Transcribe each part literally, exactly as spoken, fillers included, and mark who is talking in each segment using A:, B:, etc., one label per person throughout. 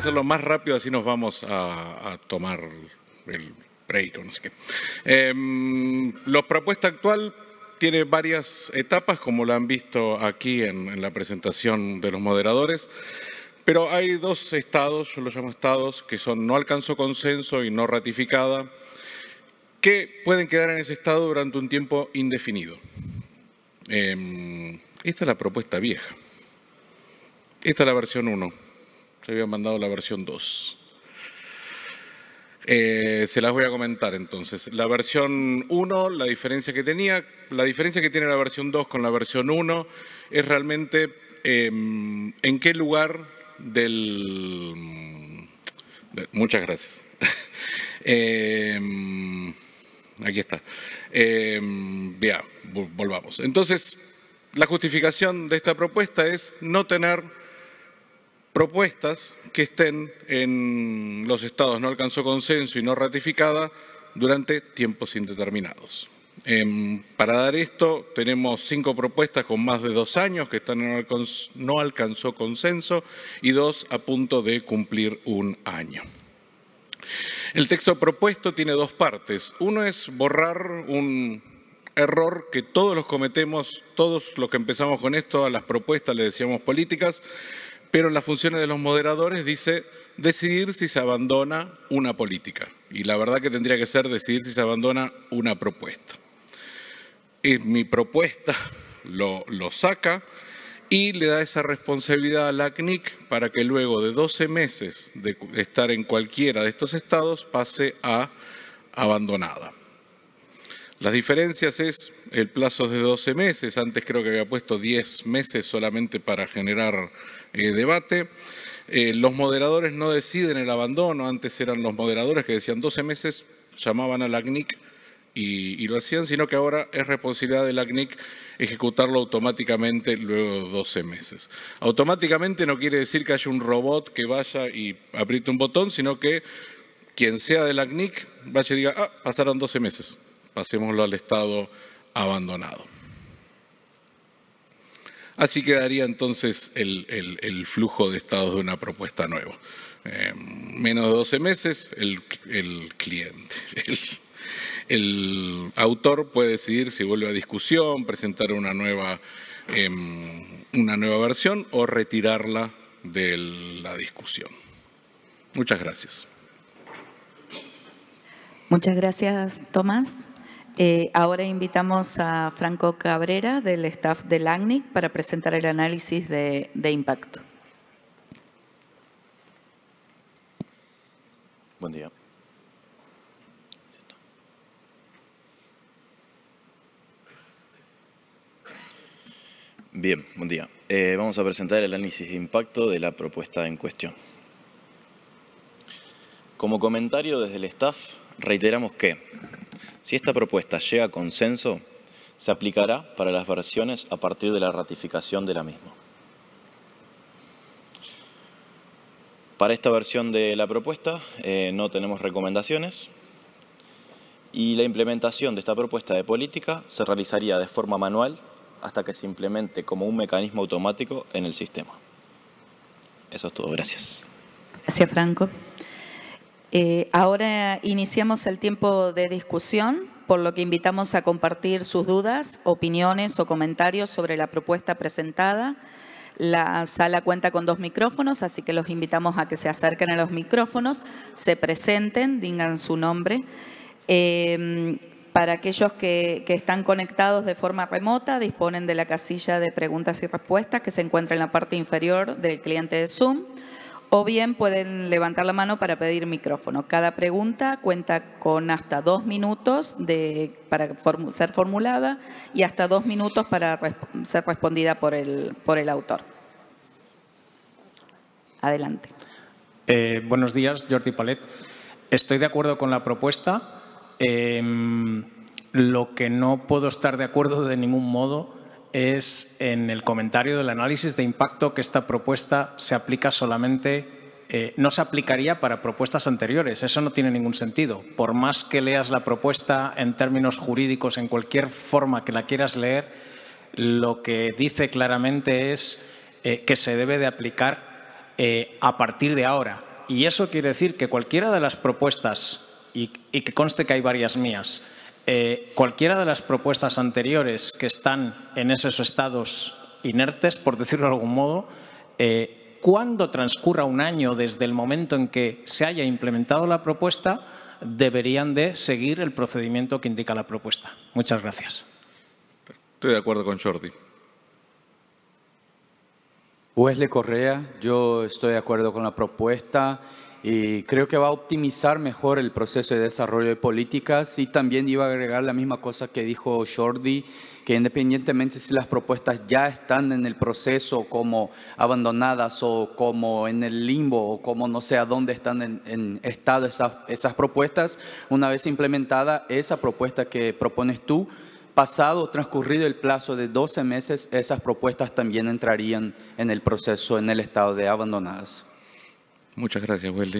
A: hacerlo más rápido, así nos vamos a, a tomar el break o no sé qué. Eh, la propuesta actual tiene varias etapas, como lo han visto aquí en, en la presentación de los moderadores, pero hay dos estados, yo los llamo estados, que son no alcanzó consenso y no ratificada, que pueden quedar en ese estado durante un tiempo indefinido. Eh, esta es la propuesta vieja. Esta es la versión uno. Se había mandado la versión dos. Eh, se las voy a comentar entonces. La versión uno, la diferencia que tenía, la diferencia que tiene la versión dos con la versión uno es realmente eh, en qué lugar del... De, muchas gracias. eh, aquí está. Eh, ya, volvamos. Entonces, la justificación de esta propuesta es no tener propuestas que estén en los estados no alcanzó consenso y no ratificada durante tiempos indeterminados. Eh, para dar esto tenemos cinco propuestas con más de dos años que están en no alcanzó consenso y dos a punto de cumplir un año. El texto propuesto tiene dos partes. Uno es borrar un error que todos los cometemos, todos los que empezamos con esto, a las propuestas le decíamos políticas, pero en las funciones de los moderadores dice decidir si se abandona una política. Y la verdad que tendría que ser decidir si se abandona una propuesta. Y mi propuesta lo, lo saca y le da esa responsabilidad a la A C N I C para que luego de doce meses de estar en cualquiera de estos estados pase a abandonada. Las diferencias es el plazo de doce meses, antes creo que había puesto diez meses solamente para generar eh, debate. Eh, los moderadores no deciden el abandono, antes eran los moderadores que decían doce meses, llamaban a la A C N I C y, y lo hacían, sino que ahora es responsabilidad de la A C N I C ejecutarlo automáticamente luego de doce meses. Automáticamente no quiere decir que haya un robot que vaya y apriete un botón, sino que quien sea de la A C N I C vaya y diga, ah, pasaron doce meses. Pasémoslo al estado abandonado. Así quedaría entonces el, el, el flujo de estados de una propuesta nueva. Eh, menos de doce meses, el, el cliente. El, el autor puede decidir si vuelve a discusión, presentar una nueva, eh, una nueva versión o retirarla de la discusión. Muchas gracias.
B: Muchas gracias, Tomás. Eh, ahora invitamos a Franco Cabrera, del staff del A C N I C, para presentar el análisis de, de impacto.
C: Buen día. Bien, buen día. Eh, vamos a presentar el análisis de impacto de la propuesta en cuestión. Como comentario desde el staff, reiteramos que si esta propuesta llega a consenso, se aplicará para las versiones a partir de la ratificación de la misma. Para esta versión de la propuesta eh, no tenemos recomendaciones y la implementación de esta propuesta de política se realizaría de forma manual hasta que se implemente como un mecanismo automático en el sistema. Eso es todo. Gracias.
B: Gracias, Franco. Eh, ahora iniciamos el tiempo de discusión, por lo que invitamos a compartir sus dudas, opiniones o comentarios sobre la propuesta presentada. La sala cuenta con dos micrófonos, así que los invitamos a que se acerquen a los micrófonos, se presenten, digan su nombre. Eh, para aquellos que, que están conectados de forma remota, disponen de la casilla de preguntas y respuestas que se encuentra en la parte inferior del cliente de Zoom. O bien pueden levantar la mano para pedir micrófono. Cada pregunta cuenta con hasta dos minutos de, para form, ser formulada y hasta dos minutos para resp ser respondida por el, por el autor. Adelante.
D: Eh, buenos días, Jordi Palet. Estoy de acuerdo con la propuesta. Eh, lo que no puedo estar de acuerdo de ningún modo es en el comentario del análisis de impacto que esta propuesta se aplica solamente, eh, no se aplicaría para propuestas anteriores. Eso no tiene ningún sentido. Por más que leas la propuesta en términos jurídicos, en cualquier forma que la quieras leer, lo que dice claramente es eh, que se debe de aplicar eh, a partir de ahora. y eso quiere decir que cualquiera de las propuestas, y, y que conste que hay varias mías, eh, cualquiera de las propuestas anteriores que están en esos estados inertes, por decirlo de algún modo, eh, cuando transcurra un año desde el momento en que se haya implementado la propuesta, deberían de seguir el procedimiento que indica la propuesta. Muchas gracias.
A: Estoy de acuerdo con Jordi.
E: Wesley Correa, yo estoy de acuerdo con la propuesta y creo que va a optimizar mejor el proceso de desarrollo de políticas, y también iba a agregar la misma cosa que dijo Jordi, que independientemente si las propuestas ya están en el proceso como abandonadas o como en el limbo o como no sé a dónde están en, en estado esas, esas propuestas, una vez implementada esa propuesta que propones tú, pasado o transcurrido el plazo de doce meses, esas propuestas también entrarían en el proceso en el estado de abandonadas.
A: Muchas gracias, Weldy.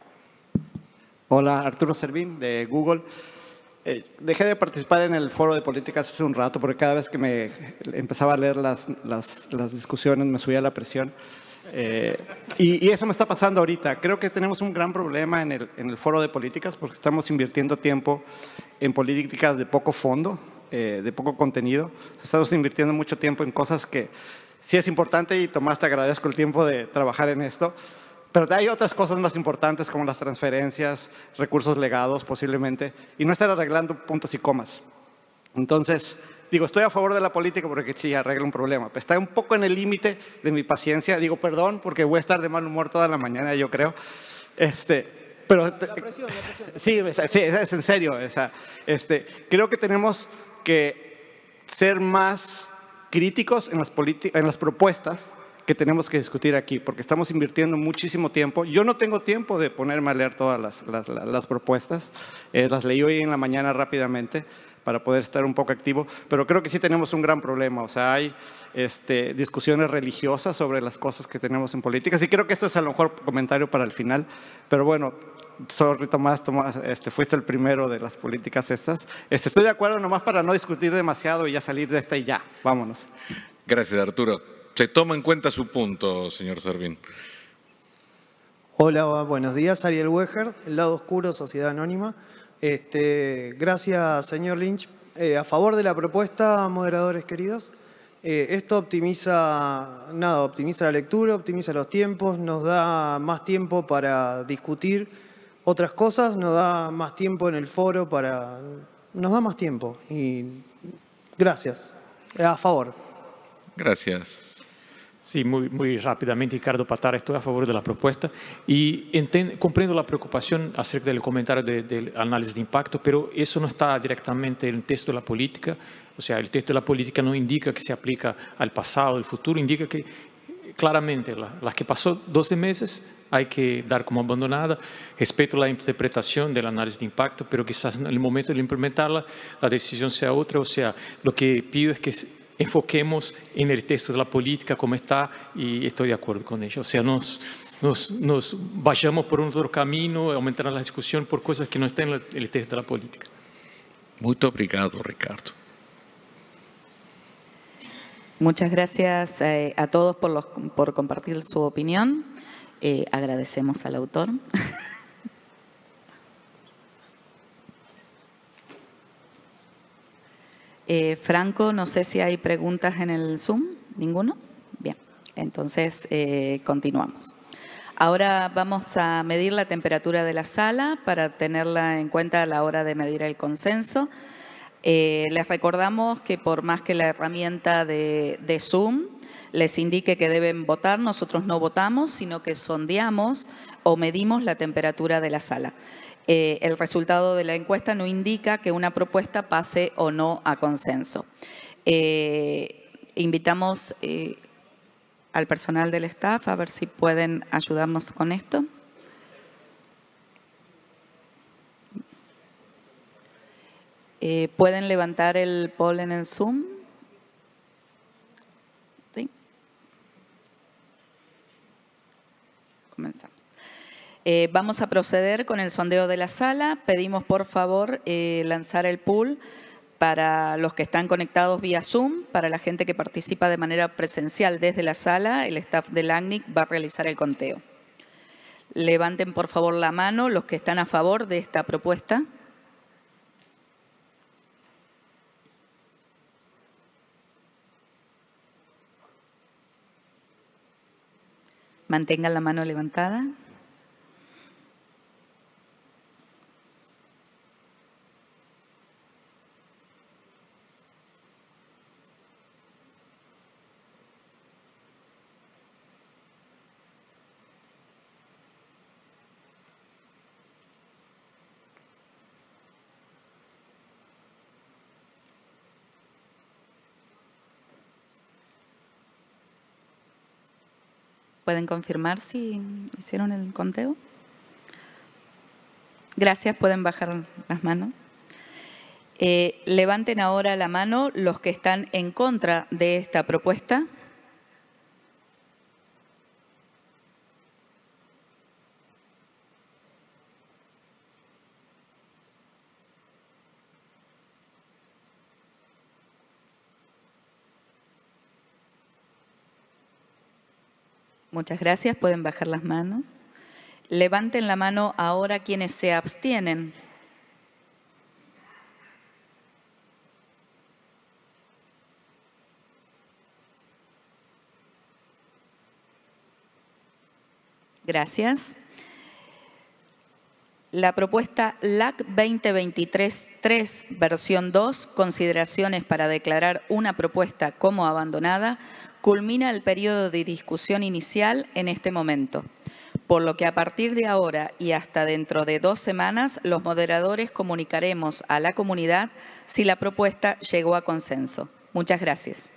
F: Hola, Arturo Servín, de Google. Eh, dejé de participar en el foro de políticas hace un rato porque cada vez que me empezaba a leer las, las, las discusiones me subía la presión. Eh, y, y eso me está pasando ahorita. Creo que tenemos un gran problema en el, en el foro de políticas porque estamos invirtiendo tiempo en políticas de poco fondo, eh, de poco contenido. Estamos invirtiendo mucho tiempo en cosas que sí es importante, y Tomás, te agradezco el tiempo de trabajar en esto. Pero hay otras cosas más importantes como las transferencias, recursos legados posiblemente, y no estar arreglando puntos y comas. Entonces, digo, estoy a favor de la política porque sí, arregla un problema. Pero está un poco en el límite de mi paciencia. Digo, perdón, porque voy a estar de mal humor toda la mañana, yo creo. Este, pero, la presión, la presión. Sí, sí, es en serio. O sea, este, creo que tenemos que ser más críticos en las, en las propuestas que tenemos que discutir aquí, porque estamos invirtiendo muchísimo tiempo. Yo no tengo tiempo de ponerme a leer todas las, las, las propuestas, eh, las leí hoy en la mañana rápidamente para poder estar un poco activo, pero creo que sí tenemos un gran problema. O sea, hay este, discusiones religiosas sobre las cosas que tenemos en políticas, y creo que esto es a lo mejor comentario para el final, pero bueno, sorry Tomás, Tomás este, fuiste el primero de las políticas estas. Este, estoy de acuerdo nomás para no discutir demasiado y ya salir de esta y ya, vámonos.
A: Gracias, Arturo. Se toma en cuenta su punto, señor Servín.
G: Hola, buenos días. Ariel Weger, El Lado Oscuro, Sociedad Anónima. Este, gracias, señor Lynch. Eh, a favor de la propuesta, moderadores queridos. Eh, esto optimiza, nada, optimiza la lectura, optimiza los tiempos, nos da más tiempo para discutir otras cosas, nos da más tiempo en el foro para... Nos da más tiempo. Y gracias. A favor.
A: Gracias.
H: Sí, muy, muy rápidamente, Ricardo Patara, estoy a favor de la propuesta y entiendo, comprendo la preocupación acerca del comentario del de análisis de impacto, pero eso no está directamente en el texto de la política. O sea, el texto de la política no indica que se aplica al pasado, al futuro, indica que claramente la, las que pasó doce meses hay que dar como abandonada. Respeto la interpretación del análisis de impacto, pero quizás en el momento de implementarla la decisión sea otra. O sea, lo que pido es que enfoquemos en el texto de la política como está, y estoy de acuerdo con ello. O sea, nos, nos, nos vayamos por un otro camino, aumentar la discusión por cosas que no están en el texto de la política.
A: Muy obrigado, Ricardo.
B: Muchas gracias eh, a todos por, los, por compartir su opinión. Eh, agradecemos al autor. Eh, Franco, no sé si hay preguntas en el Zoom. ¿Ninguno? Bien, entonces eh, continuamos. Ahora vamos a medir la temperatura de la sala para tenerla en cuenta a la hora de medir el consenso. Eh, les recordamos que por más que la herramienta de, de Zoom les indique que deben votar, nosotros no votamos, sino que sondeamos o medimos la temperatura de la sala. Eh, el resultado de la encuesta no indica que una propuesta pase o no a consenso. Eh, invitamos eh, al personal del staff a ver si pueden ayudarnos con esto. Eh, ¿Pueden levantar el poll en el Zoom? ¿Sí? Comenzamos. Eh, vamos a proceder con el sondeo de la sala. Pedimos, por favor, eh, lanzar el poll para los que están conectados vía Zoom. Para la gente que participa de manera presencial desde la sala, el staff del A C N I C va a realizar el conteo. Levanten, por favor, la mano los que están a favor de esta propuesta. Mantengan la mano levantada. ¿Pueden confirmar si hicieron el conteo? Gracias, pueden bajar las manos. Eh, levanten ahora la mano los que están en contra de esta propuesta. Muchas gracias. Pueden bajar las manos. Levanten la mano ahora quienes se abstienen. Gracias. La propuesta L A C veinte veintitrés tres, versión dos, consideraciones para declarar una propuesta como abandonada, culmina el periodo de discusión inicial en este momento, por lo que a partir de ahora y hasta dentro de dos semanas, los moderadores comunicaremos a la comunidad si la propuesta llegó a consenso. Muchas gracias.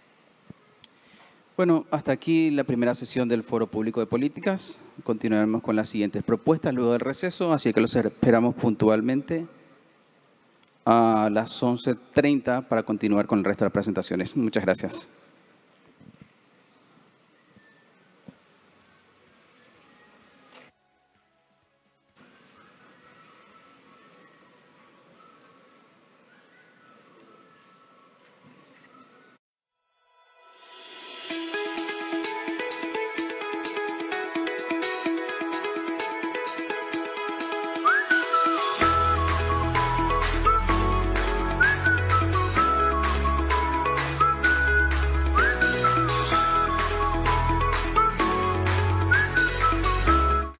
I: Bueno, hasta aquí la primera sesión del Foro Público de Políticas. Continuaremos con las siguientes propuestas luego del receso, así que los esperamos puntualmente a las once treinta para continuar con el resto de las presentaciones. Muchas gracias.